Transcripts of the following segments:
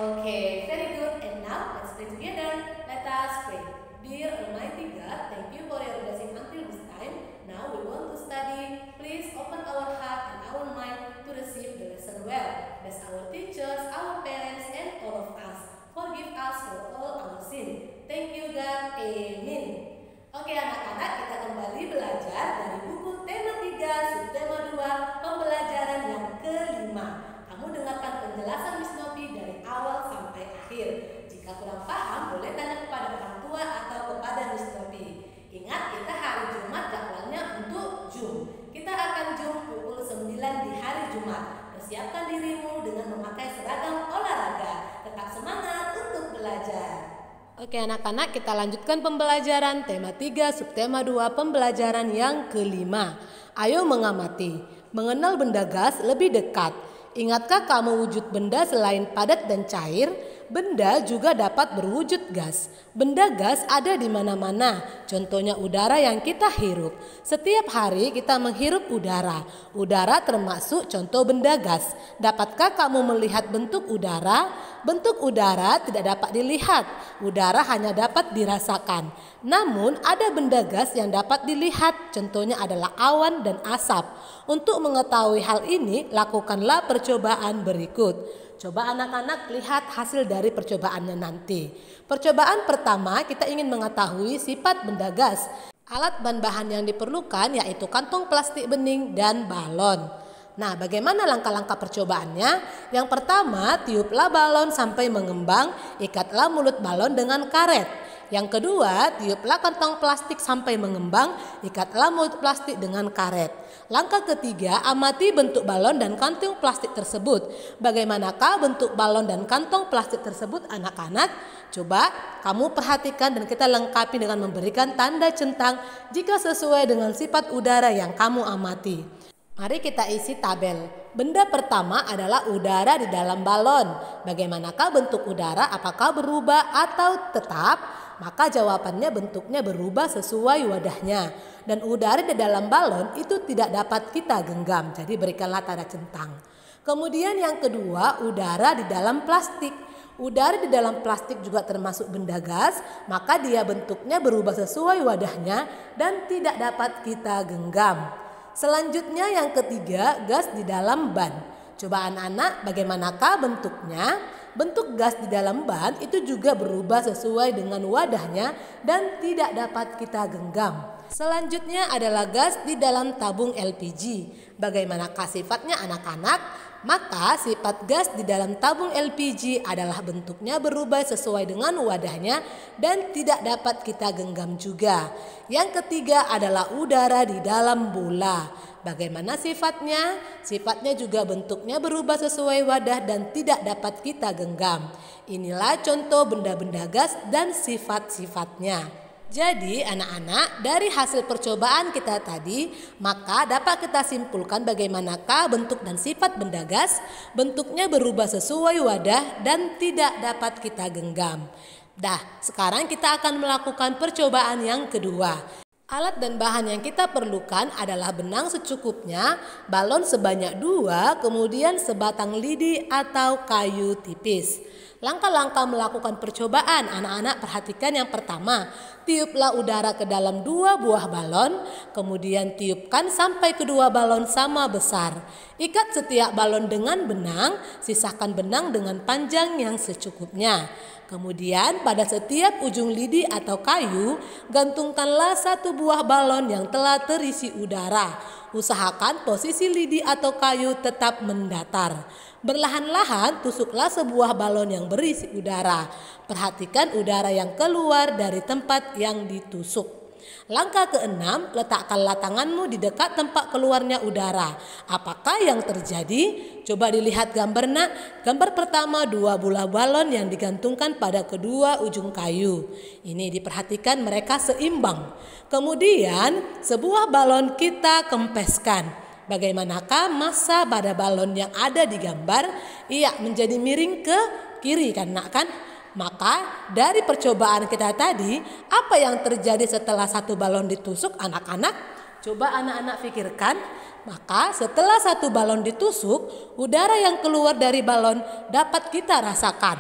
Okay, very good. And now let's pray together. Let us pray. Dear Almighty God, thank you for your blessing until this time. Now we want to study. Please open our heart and our mind to receive the lesson well. Bless our teachers, our parents, and all of us. Forgive us for all our sin. Thank you God. Amen. Oke anak-anak, kita kembali belajar dari buku tema 3, subtema 2, pembelajaran yang kelima. Kamu dengarkan penjelasan Miss Novi dari awal sampai akhir. Jika kurang paham, boleh tanya kepada orang tua atau kepada Miss Novi. Ingat, kita hari Jumat jadwalnya untuk Zoom. Kita akan Zoom pukul 9 di hari Jumat. Persiapkan dirimu dengan memakai seragam olahraga. Tetap semangat untuk belajar. Oke anak-anak, kita lanjutkan pembelajaran tema 3 subtema 2 pembelajaran yang kelima. Ayo mengamati, mengenal benda gas lebih dekat. Ingatkah kamu wujud benda selain padat dan cair? Benda juga dapat berwujud gas. Benda gas ada di mana-mana. Contohnya udara yang kita hirup. Setiap hari kita menghirup udara. Udara termasuk contoh benda gas. Dapatkah kamu melihat bentuk udara? Bentuk udara tidak dapat dilihat. Udara hanya dapat dirasakan. Namun ada benda gas yang dapat dilihat. Contohnya adalah awan dan asap. Untuk mengetahui hal ini, lakukanlah percobaan berikut. Coba anak-anak lihat hasil dari percobaannya nanti. Percobaan pertama, kita ingin mengetahui sifat benda gas. Alat bahan-bahan yang diperlukan yaitu kantong plastik bening dan balon. Nah, bagaimana langkah-langkah percobaannya? Yang pertama, tiuplah balon sampai mengembang, ikatlah mulut balon dengan karet. Yang kedua, tiuplah kantong plastik sampai mengembang, ikatlah mulut plastik dengan karet. Langkah ketiga, amati bentuk balon dan kantong plastik tersebut. Bagaimanakah bentuk balon dan kantong plastik tersebut anak-anak? Coba kamu perhatikan dan kita lengkapi dengan memberikan tanda centang jika sesuai dengan sifat udara yang kamu amati. Mari kita isi tabel. Benda pertama adalah udara di dalam balon. Bagaimanakah bentuk udara? Apakah berubah atau tetap? Maka jawabannya bentuknya berubah sesuai wadahnya. Dan udara di dalam balon itu tidak dapat kita genggam. Jadi berikanlah tanda centang. Kemudian yang kedua, udara di dalam plastik. Udara di dalam plastik juga termasuk benda gas. Maka dia bentuknya berubah sesuai wadahnya dan tidak dapat kita genggam. Selanjutnya yang ketiga, gas di dalam ban. Coba anak-anak, bagaimanakah bentuknya? Bentuk gas di dalam ban itu juga berubah sesuai dengan wadahnya dan tidak dapat kita genggam. Selanjutnya adalah gas di dalam tabung LPG. Bagaimanakah sifatnya anak-anak? Maka sifat gas di dalam tabung LPG adalah bentuknya berubah sesuai dengan wadahnya dan tidak dapat kita genggam juga. Yang ketiga adalah udara di dalam bola. Bagaimana sifatnya? Sifatnya juga bentuknya berubah sesuai wadah dan tidak dapat kita genggam. Inilah contoh benda-benda gas dan sifat-sifatnya. Jadi anak-anak, dari hasil percobaan kita tadi, maka dapat kita simpulkan bagaimanakah bentuk dan sifat benda gas. Bentuknya berubah sesuai wadah dan tidak dapat kita genggam. Sekarang kita akan melakukan percobaan yang kedua. Alat dan bahan yang kita perlukan adalah benang secukupnya, balon sebanyak 2, kemudian sebatang lidi atau kayu tipis. Langkah-langkah melakukan percobaan, anak-anak perhatikan yang pertama. Tiuplah udara ke dalam 2 buah balon, kemudian tiupkan sampai kedua balon sama besar. Ikat setiap balon dengan benang, sisakan benang dengan panjang yang secukupnya. Kemudian pada setiap ujung lidi atau kayu, gantungkanlah 1 buah balon yang telah terisi udara. Usahakan posisi lidi atau kayu tetap mendatar. Berlahan-lahan tusuklah sebuah balon yang berisi udara. Perhatikan udara yang keluar dari tempat yang ditusuk. Langkah keenam, letakkanlah tanganmu di dekat tempat keluarnya udara. Apakah yang terjadi? Coba dilihat gambar nak. Gambar pertama 2 buah balon yang digantungkan pada kedua ujung kayu. Ini diperhatikan mereka seimbang. Kemudian sebuah balon kita kempeskan. Bagaimanakah massa pada balon yang ada di gambar? Ia menjadi miring ke kiri kan nak kan? Maka dari percobaan kita tadi, apa yang terjadi setelah 1 balon ditusuk anak-anak? Coba anak-anak pikirkan. Maka setelah 1 balon ditusuk, udara yang keluar dari balon dapat kita rasakan.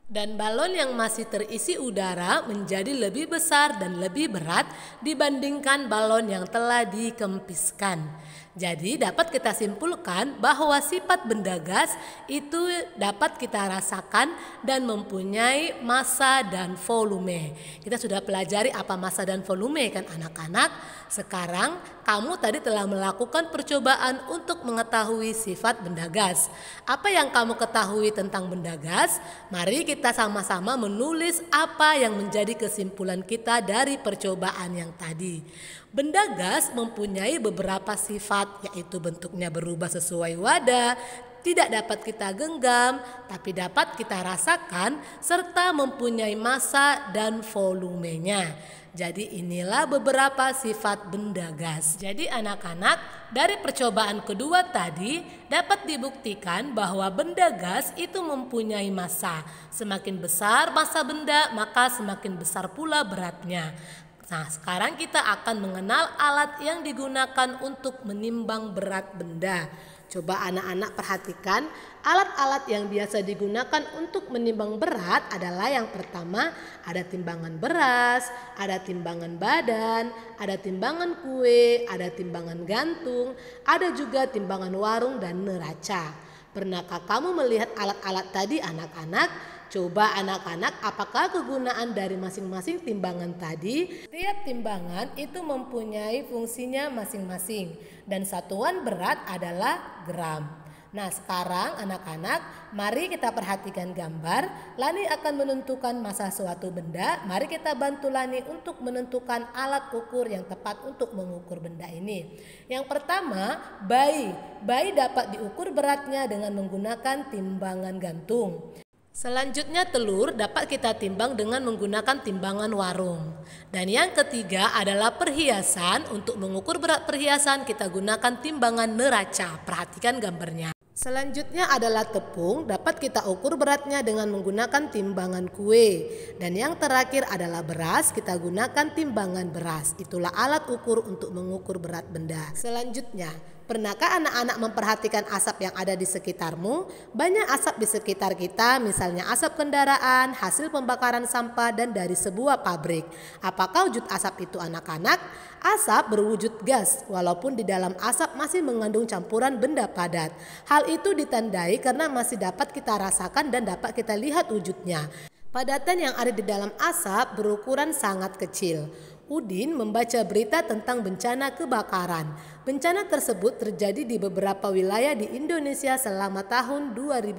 Dan balon yang masih terisi udara menjadi lebih besar dan lebih berat dibandingkan balon yang telah dikempiskan. Jadi dapat kita simpulkan bahwa sifat benda gas itu dapat kita rasakan dan mempunyai massa dan volume. Kita sudah pelajari apa massa dan volume kan anak-anak. Sekarang kamu tadi telah melakukan percobaan untuk mengetahui sifat benda gas. Apa yang kamu ketahui tentang benda gas? Mari kita sama-sama menulis apa yang menjadi kesimpulan kita dari percobaan yang tadi. Benda gas mempunyai beberapa sifat, yaitu bentuknya berubah sesuai wadah, tidak dapat kita genggam, tapi dapat kita rasakan, serta mempunyai massa dan volumenya. Jadi inilah beberapa sifat benda gas. Jadi anak-anak, dari percobaan kedua tadi dapat dibuktikan bahwa benda gas itu mempunyai massa. Semakin besar massa benda, maka semakin besar pula beratnya. Nah, sekarang kita akan mengenal alat yang digunakan untuk menimbang berat benda. Coba anak-anak perhatikan, alat-alat yang biasa digunakan untuk menimbang berat adalah yang pertama, ada timbangan beras, ada timbangan badan, ada timbangan kue, ada timbangan gantung, ada juga timbangan warung dan neraca. Pernahkah kamu melihat alat-alat tadi anak-anak? Coba anak-anak, apakah kegunaan dari masing-masing timbangan tadi? Setiap timbangan itu mempunyai fungsinya masing-masing dan satuan berat adalah gram. Nah, sekarang anak-anak, mari kita perhatikan gambar. Lani akan menentukan massa suatu benda. Mari kita bantu Lani untuk menentukan alat ukur yang tepat untuk mengukur benda ini. Yang pertama, bayi. Bayi dapat diukur beratnya dengan menggunakan timbangan gantung. Selanjutnya telur dapat kita timbang dengan menggunakan timbangan warung. Dan yang ketiga adalah perhiasan. Untuk mengukur berat perhiasan kita gunakan timbangan neraca. Perhatikan gambarnya. Selanjutnya adalah tepung, dapat kita ukur beratnya dengan menggunakan timbangan kue. Dan yang terakhir adalah beras, kita gunakan timbangan beras. Itulah alat ukur untuk mengukur berat benda. Selanjutnya, pernahkah anak-anak memperhatikan asap yang ada di sekitarmu? Banyak asap di sekitar kita, misalnya asap kendaraan, hasil pembakaran sampah, dan dari sebuah pabrik. Apakah wujud asap itu anak-anak? Asap berwujud gas, walaupun di dalam asap masih mengandung campuran benda padat. Hal itu ditandai karena masih dapat kita rasakan dan dapat kita lihat wujudnya. Padatan yang ada di dalam asap berukuran sangat kecil. Udin membaca berita tentang bencana kebakaran. Bencana tersebut terjadi di beberapa wilayah di Indonesia selama tahun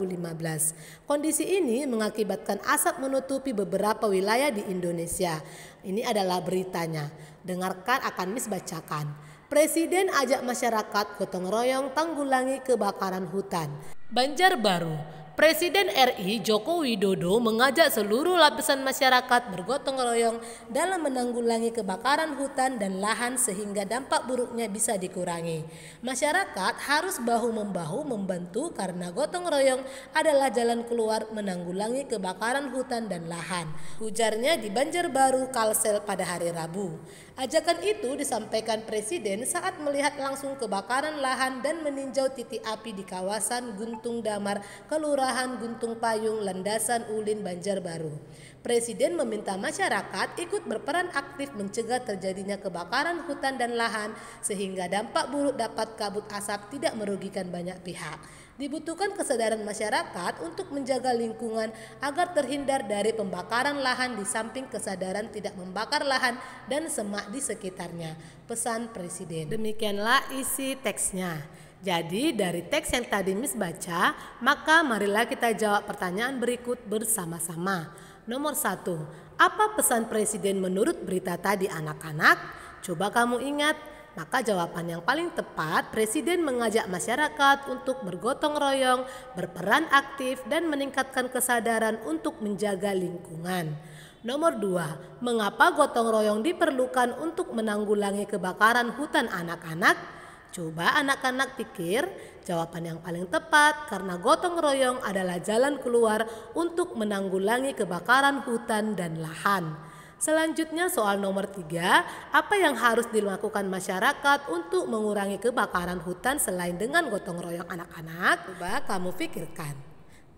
2015. Kondisi ini mengakibatkan asap menutupi beberapa wilayah di Indonesia. Ini adalah beritanya. Dengarkan akan Miss bacakan. Presiden ajak masyarakat gotong royong tanggulangi kebakaran hutan. Banjarbaru. Presiden RI Joko Widodo mengajak seluruh lapisan masyarakat bergotong royong dalam menanggulangi kebakaran hutan dan lahan sehingga dampak buruknya bisa dikurangi. Masyarakat harus bahu-membahu membantu karena gotong royong adalah jalan keluar menanggulangi kebakaran hutan dan lahan. Ujarnya di Banjarbaru, Kalsel pada hari Rabu. Ajakan itu disampaikan Presiden saat melihat langsung kebakaran lahan dan meninjau titik api di kawasan Guntung Damar, Kelurahan Guntung Payung, Landasan Ulin, Banjarbaru. Presiden meminta masyarakat ikut berperan aktif mencegah terjadinya kebakaran hutan dan lahan sehingga dampak buruk dapat kabut asap tidak merugikan banyak pihak. Dibutuhkan kesadaran masyarakat untuk menjaga lingkungan agar terhindar dari pembakaran lahan di samping kesadaran tidak membakar lahan dan semak di sekitarnya. Pesan Presiden. Demikianlah isi teksnya. Jadi dari teks yang tadi Miss baca, maka marilah kita jawab pertanyaan berikut bersama-sama. Nomor 1, apa pesan Presiden menurut berita tadi anak-anak? Coba kamu ingat. Maka jawaban yang paling tepat, Presiden mengajak masyarakat untuk bergotong royong, berperan aktif dan meningkatkan kesadaran untuk menjaga lingkungan. Nomor 2, mengapa gotong royong diperlukan untuk menanggulangi kebakaran hutan anak-anak? Coba anak-anak pikir, jawaban yang paling tepat karena gotong royong adalah jalan keluar untuk menanggulangi kebakaran hutan dan lahan. Selanjutnya soal nomor 3, apa yang harus dilakukan masyarakat untuk mengurangi kebakaran hutan selain dengan gotong royong anak-anak? Coba kamu pikirkan.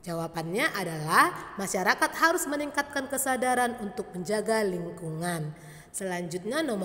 Jawabannya adalah masyarakat harus meningkatkan kesadaran untuk menjaga lingkungan. Selanjutnya nomor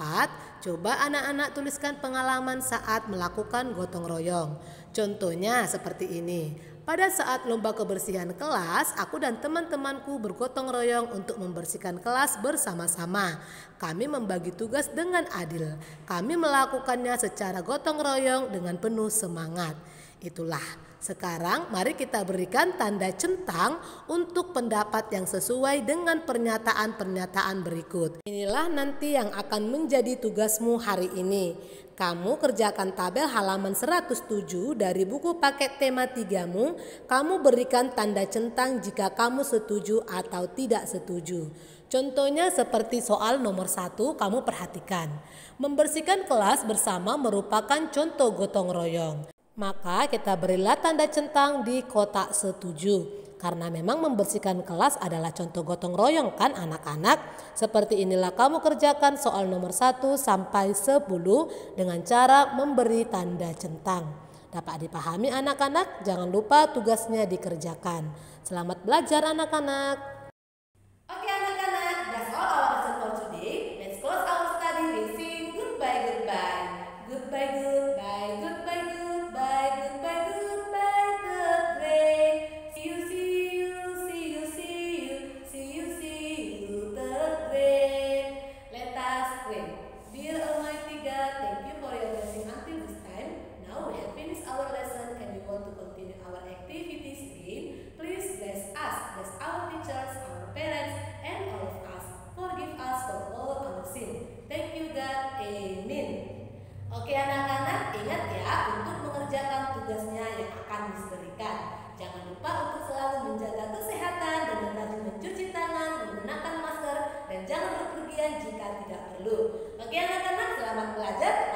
4, coba anak-anak tuliskan pengalaman saat melakukan gotong royong. Contohnya seperti ini. Pada saat lomba kebersihan kelas, aku dan teman-temanku bergotong royong untuk membersihkan kelas bersama-sama. Kami membagi tugas dengan adil. Kami melakukannya secara gotong royong dengan penuh semangat. Itulah. Sekarang mari kita berikan tanda centang untuk pendapat yang sesuai dengan pernyataan-pernyataan berikut. Inilah nanti yang akan menjadi tugasmu hari ini. Kamu kerjakan tabel halaman 107 dari buku paket tema 3-mu. Kamu berikan tanda centang jika kamu setuju atau tidak setuju. Contohnya seperti soal nomor 1, kamu perhatikan. Membersihkan kelas bersama merupakan contoh gotong royong. Maka kita berilah tanda centang di kotak setuju. Karena memang membersihkan kelas adalah contoh gotong royong kan anak-anak. Seperti inilah kamu kerjakan soal nomor 1 sampai 10 dengan cara memberi tanda centang. Dapat dipahami anak-anak? Jangan lupa tugasnya dikerjakan. Selamat belajar anak-anak. Okay, anak-anak, that's all our lesson for today. Let's close our study with saying goodbye, goodbye. Goodbye, goodbye, goodbye, goodbye, goodbye, goodbye, third grade. See you, see you, see you, see you, see you, see you, third grade. Let us pray. Dear Almighty God, thank you for your blessing until this time. Now we have finished our lesson and we want to continue our activities again. Please bless us, bless our teachers, our parents, and all of us. Forgive us for all our sin. Thank you God. Amen. Oke anak-anak, ingat ya untuk mengerjakan tugasnya yang akan diberikan. Jangan lupa untuk selalu menjaga kesehatan dengan rajin mencuci tangan, menggunakan masker, dan jangan berpergian jika tidak perlu. Oke anak-anak, selamat belajar.